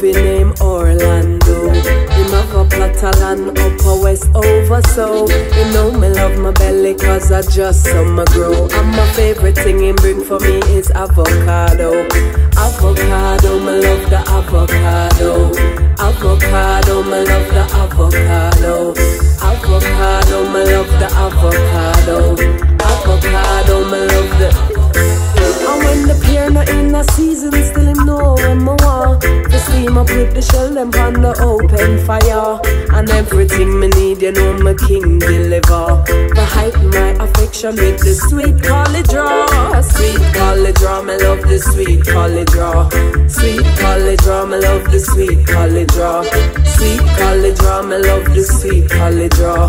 fi name Orlando. Him have a plot of land upper west over so. You know me love my belly cause I just summer grow. And my favorite thing him bring for me is avocado. Avocado, me love the avocado. Avocado, me love the avocado. Avocado, me love the avocado. Avocado, me love the. And when the pear not in the season, still him know when me want to steam up with the shell them on the open fire. And everything me need, you know my king deliver. To heighten my affection with the sweet college draw. Sweet college draw, me love the sweet college draw. Sweet college draw, me love the sweet college draw. Sweet college draw, me love the sweet college draw.